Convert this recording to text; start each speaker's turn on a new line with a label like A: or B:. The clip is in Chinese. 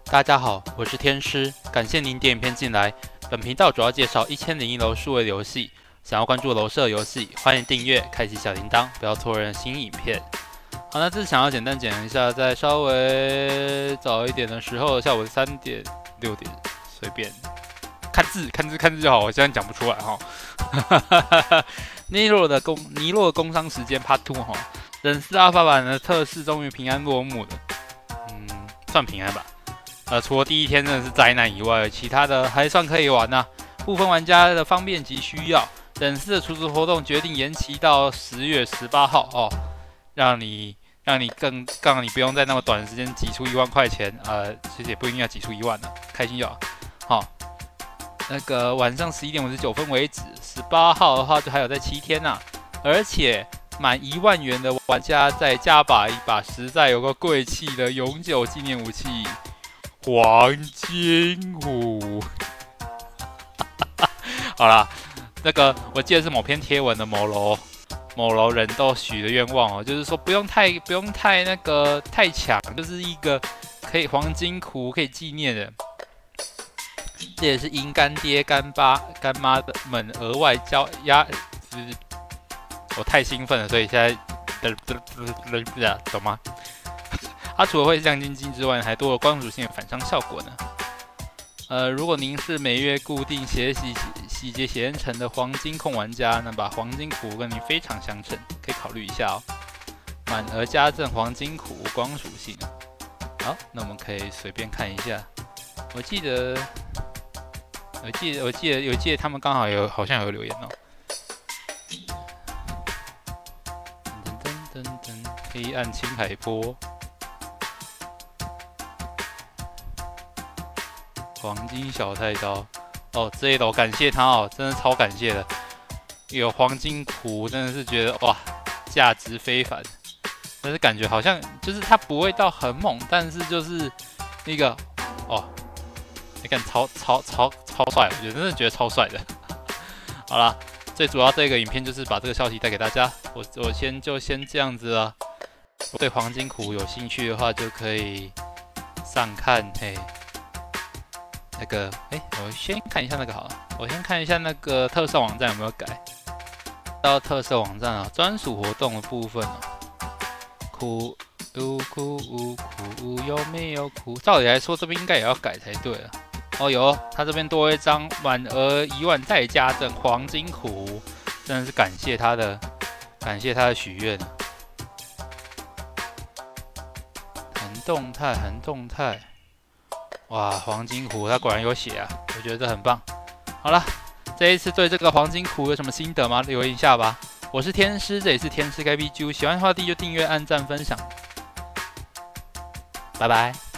A: 大家好，我是天师，感谢您点影片进来。本频道主要介绍1001楼数位游戏，想要关注楼社游戏，欢迎订阅，开启小铃铛，不要错过新影片。好，那这次想要简单讲一下，在稍微早一点的时候，下午3点、6点，随便看字就好，我现在讲不出来哈。尼洛的工商时间 Part 2哈，忍四阿法版的测试终于平安落幕了，算平安吧。除了第一天真的是灾难以外，其他的还算可以玩呐。部分玩家的方便及需要，忍四的储值活动决定延期到10月18号哦，让你不用在那么短的时间挤出1万块钱，其实也不一定要挤出1万了，开心就好。好，那个晚上11点59分为止，18号的话就还有在7天呐，而且满1万元的玩家再加把一把实在有个贵气的永久纪念武器。黄金虎，好啦，那个我记得是某篇贴文的某楼人都许的愿望哦，就是说不用太那个太强，就是一个可以黄金虎可以纪念的。这也是因干爹干妈们额外我太兴奋了，所以现在懂吗？它除了会亮晶晶之外，还多了光属性的反伤效果呢。如果您是每月固定洗劫血验城的黄金控玩家，那把黄金苦跟您非常相称，可以考虑一下哦。满额加赠黄金苦光属性。好，那我们可以随便看一下。我记得他们刚好好像有留言哦。黑暗青海波。黄金小太刀哦，这一楼感谢他哦，真的超感谢的。有黄金苦，真的是觉得哇，价值非凡。但是感觉好像就是他不会到很猛，但是就是那个哦，你看超帅，我真的觉得超帅的。好啦，最主要这个影片就是把这个消息带给大家。我先这样子了。对黄金苦有兴趣的话，就可以上看嘿。那个，我先看一下那个好了。我先看一下那个特色网站有没有改。到特色网站啊，专属活动的部分哦。苦有没有苦？照理来说，这边应该也要改才对了。哦，有，他这边多一张满额1万再加赠黄金苦，真的是感谢他的许愿。很动态。哇，黄金虎它果然有写啊，我觉得很棒。好了，这一次对这个黄金虎有什么心得吗？留言一下吧。我是天师，这里是天师 KBG， 喜欢的话就订阅、按赞、分享。拜拜。